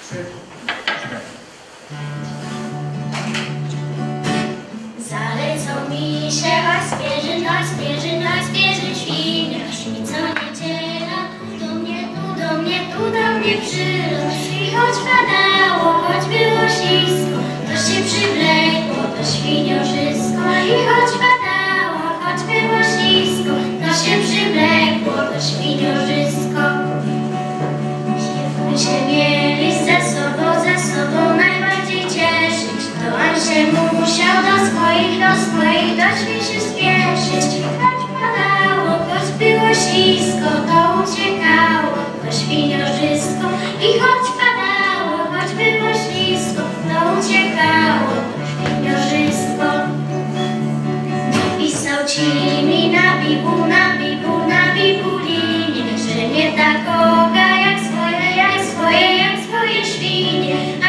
Zalecą mi się spierzy świnia, i co niedziela tu do mnie przyrość. I choć padało, choć było ślisko, to się przywlekło to świniorzysko. I choć padało, choć było ślisko, to się przywlekło to świniorzysko. Się mieli ze sobą najbardziej cieszyć, to on się musiał do swoich do drzwi się spieszyć. Choć padało, choć było ślisko, to uciekało to świniorzysko. I choć padało, choć było ślisko, to uciekało to świniorzysko. Pisał ci mi na bibulinie, że nie tak kocha jak swoje świnie.